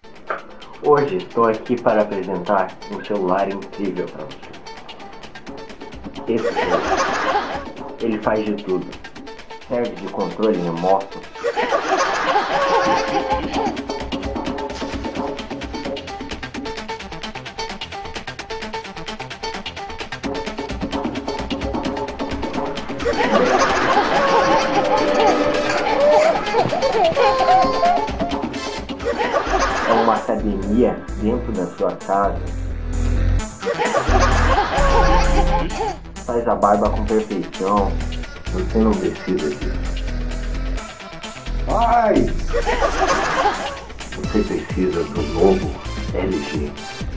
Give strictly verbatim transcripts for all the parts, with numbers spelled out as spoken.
Hoje estou aqui para apresentar um celular incrível para você. Esse celular, ele faz de tudo. Serve de controle remoto. É uma academia dentro da sua casa. Faz a barba com perfeição. Você não precisa disso. Ai! Você precisa do novo L G.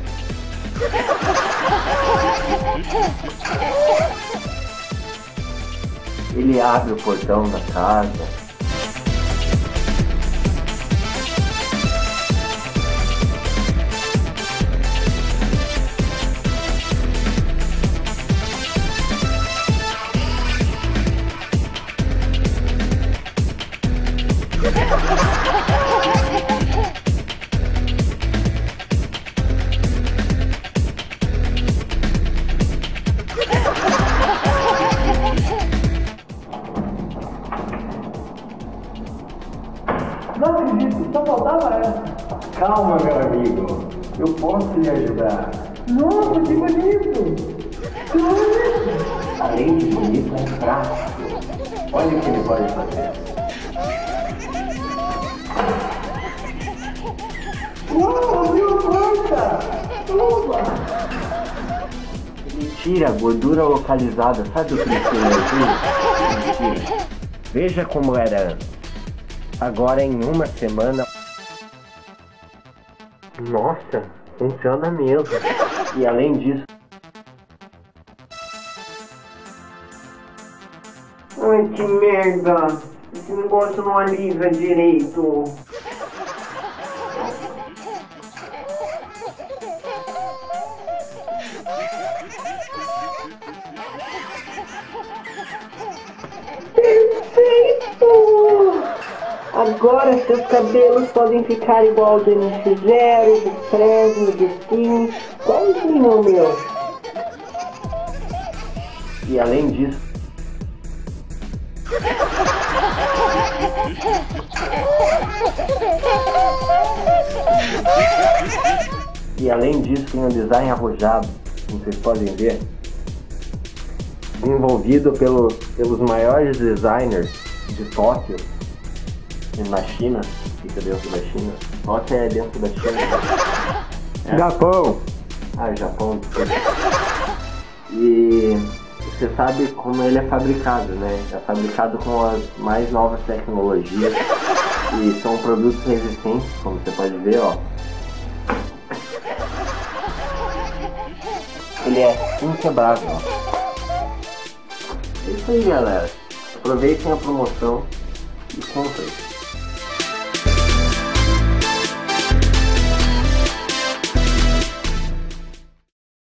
Ele abre o portão da casa. Não acredito, só faltava essa. Calma, meu amigo. Eu posso lhe ajudar. Nossa, que bonito! Que bonito! Além de bonito, é prático. Olha o que ele pode fazer. Uau, abriu a porta! Ufa! Ele tira a gordura localizada. Sabe o que ele tira? Ele tira. Veja como era antes. Agora em uma semana. Nossa, funciona mesmo. E além disso. Ai, que merda! Esse negócio não alisa direito. Perfeito! Agora seus cabelos podem ficar igual do N X Zero, do Fresno, do Skin, igualzinho o meu. E além disso. E além disso tem um design arrojado, como vocês podem ver, desenvolvido pelo, pelos maiores designers de Tóquio, na China, fica dentro da China. Tóquio é dentro da China. É. Japão! Ah, Japão, desculpa. E você sabe como ele é fabricado, né? É fabricado com as mais novas tecnologias e são produtos resistentes, como você pode ver, ó. Ele é inquebrável. É isso aí, galera. Aproveitem a promoção e comprem.